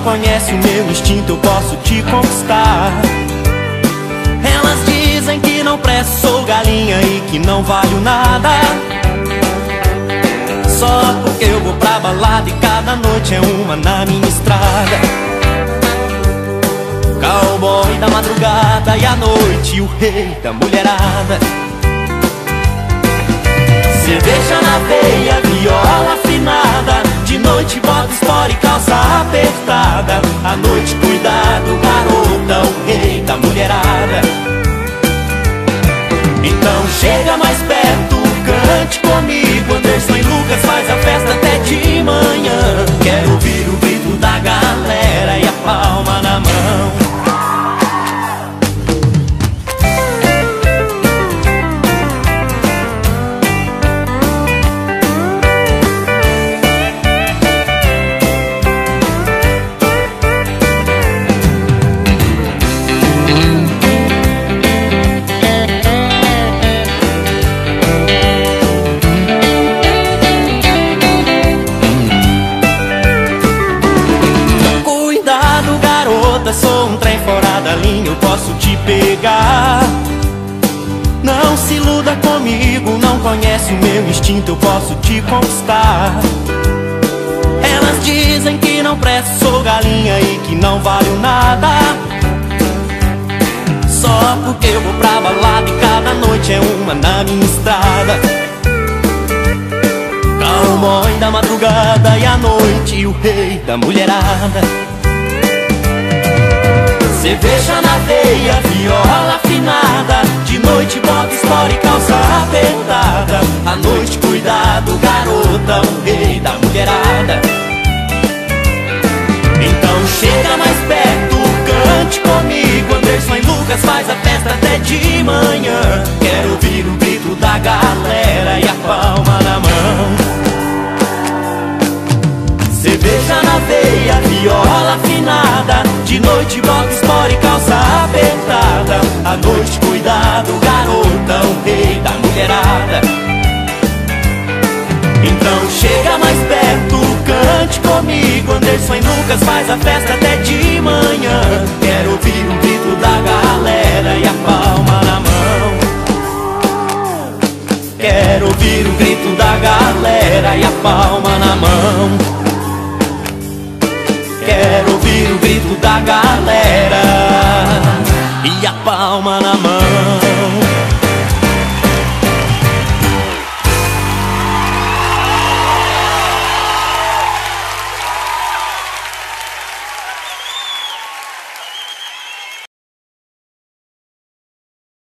conhece o meu instinto, eu posso te conquistar. Elas dizem que não presto, sou galinha e que não valho nada. Só porque eu vou pra balada e cada noite é uma na minha estrada. Cowboy da madrugada e à noite o rei da mulherada. Cerveja na veia, viola afinada, de noite bota história e calça apertada. À noite cuidado, garota, o rei da mulherada. Então chega mais perto, cante comigo, Anderson e Lucas faz a festa até de manhã. Quero ouvir o grito da galera e a palma na mão. Sou um trem fora da linha, eu posso te pegar. Não se iluda comigo, não conhece o meu instinto, eu posso te conquistar. Elas dizem que não presto, sou galinha e que não valho nada. Só porque eu vou pra balada e cada noite é uma na minha estrada. Cowboy da madrugada e à noite o rei da mulherada. Cerveja na veia, viola afinada, de noite bota história e calça apertada. À noite cuidado, garota, o rei da mulherada. Então chega mais perto, cante comigo, Anderson e Lucas faz a festa até de manhã. Quero ouvir o grito da galera e a palma na mão. Cerveja na veia, viola afinada, de noite bota história e calça apertada. À noite cuidado, garota, o rei da mulherada. Então chega mais perto, cante comigo, Anderson e Lucas faz a festa até de manhã. Quero ouvir o grito da galera e a palma na mão. Quero ouvir o grito da galera e a palma na mão. Quero ouvir o grito da galera e a palma na mão.